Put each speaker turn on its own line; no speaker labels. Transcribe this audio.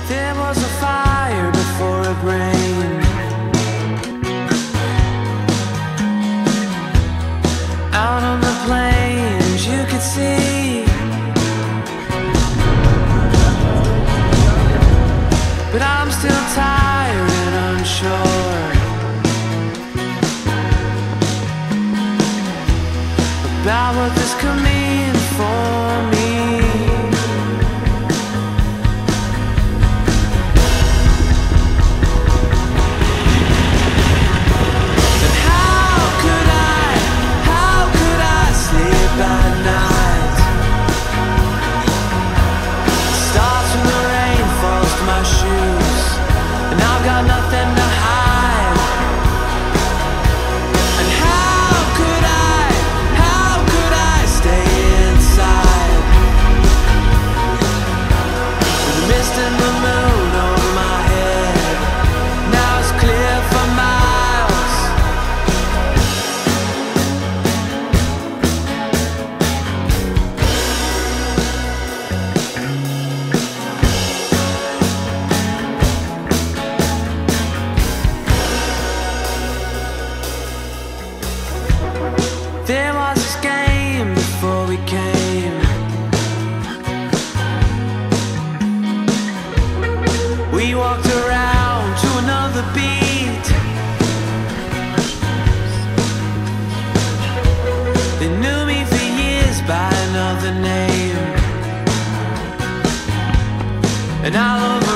There was a fire before it rained. Out on the plains you could see, but I'm still tired and unsure about what this could mean for me. And how could I sleep at night? It starts when the rain falls to my shoes, and I've got nothing to hide. And how could I stay inside with the mist and the moon over my head? Now it's clear for miles. There was this game before we came. We walked around to another beat. They knew me for years by another name, and I love